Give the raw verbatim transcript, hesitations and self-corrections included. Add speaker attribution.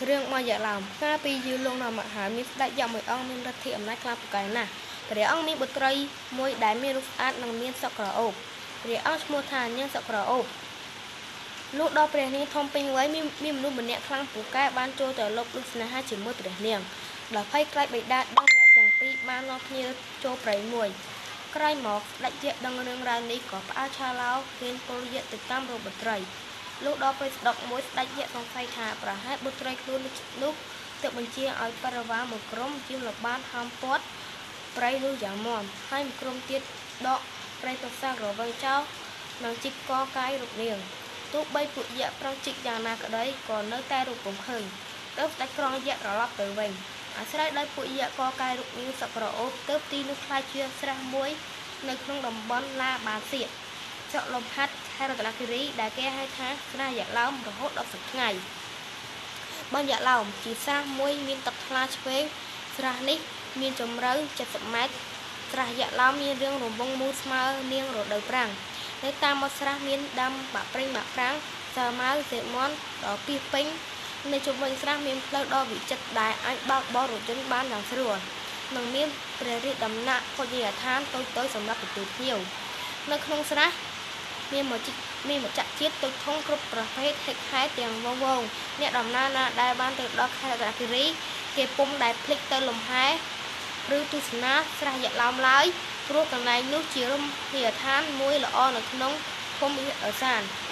Speaker 1: រឿងមកយ៉ាឡោមកាលពីយូរលងនៅមហាមានស្ដេចយកមួយអង្គមានរទ្ធីអំណាចខ្លាំងពូកែណាស់ព្រះអង្គមានបុត្រីមួយដែលមានរូបស្អាតនិងមានសក់ក្រអូបព្រះអង្គឈ្មោះថានាងសក់ក្រអូបលុះដល់ព្រះនាងធំពេញវ័យមានមានមនុស្សម្នាក់ខ្លាំងពូកែបានចូលទៅលុបលុបស្នេហាជាមួយព្រះនាងដល់ភ័យខ្លាចបិតាដឹងអ្នកទាំងពីរបាននាំគ្នាចូលព្រៃមួយក្រោយមកស្ដេចយក្សដឹងរឿងរ៉ាវនេះក៏ផ្អើលឆាឡោហ៊ានពលយក្សទៅតាមរកបុត្រីលុះដល់ព្រៃស្ដុកមួយស្ដេចយក្សសង្ស័យថាប្រហែលបុត្រីខ្លួននោះទើបបញ្ជាឲ្យបរិវារមួយក្រុមជាលបានហំពាត់ព្រៃនោះយ៉ាងមាំហើយមួយក្រុមទៀតដកព្រៃប្រសាសរវែងចោលនិងជីកកកាយរូបនាងទោះបីពួកយក្សប្រឹងជីកយ៉ាងណាក្តីក៏នៅតែរកពុំឃើញទើបស្ដេចក្រងយក្សត្រឡប់ទៅវិញអាស្រ័យដោយពួកយក្សកកាយរូបនាងសក់ក្រអូបទើបទីនោះខ្លាចជាស្រះមួយនៅក្នុងតំបន់ឡាបាសៀកចកលំហាត់ខេត្តរតនគិរីដែលគេហៅថាស្រះយក្សឡោមរហូតដល់សប្តាហ៍ថ្ងៃបានយក្សឡោមជាស្រះមួយមានទឹកថ្លាឆ្វេងស្រះនេះមានជម្រៅเจ็ดสิบម៉ែត្រស្រះយក្សឡោមមានរាងរង្វង់មូលស្មើនាងរដូវប្រាំងនៅតាមមាត់ស្រះមានដាំបាក់ប្រេងបាក់ប្រាំងសាវម៉ាវសេមន់ដល់ពីពេញនៅជុំវិញស្រះមានផ្លូវដ៏វិចិត្រដែលអាចបើកបររថយន្តបានយ៉ាងស្រួលនិងមានព្រះរាជដំណាក់ភោជនីយដ្ឋានតូចៗសម្រាប់ទទួលភ្ញៀវនៅក្នុងស្រះមានមជ្ឈមានមជ្ឈជាតិតូចធំគ្រប់ប្រភេទហិកហែទាំងវងវងអ្នកដំណើរណាដែលបានទៅដល់ខេត្តរតនគិរីគេពុំដែលភ្លេចទៅលំហែឬទស្សនាស្រះយក្សឡោមឡើយព្រោះកន្លែងនោះជារមណីយដ្ឋានមួយល្អនៅក្នុងភូមិអសាន